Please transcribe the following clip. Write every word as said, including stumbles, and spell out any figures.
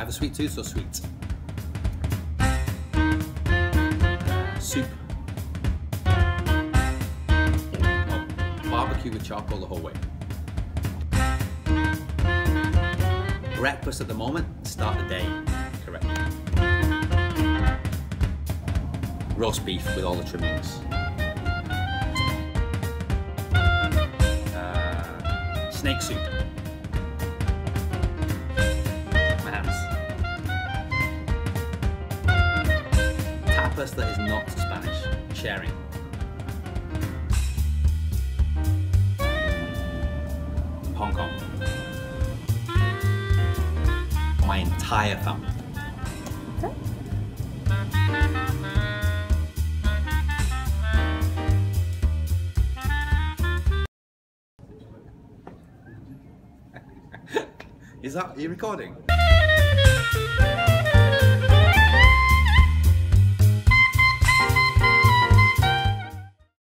have a sweet tooth, so sweet. Soup. Oh, barbecue with charcoal the whole way. Breakfast at the moment, start the day correctly. Roast beef with all the trimmings. Uh, snake soup. My hands. Tapas that is not Spanish. Sharing. Hong Kong. My entire family. Okay. Is that, are you recording?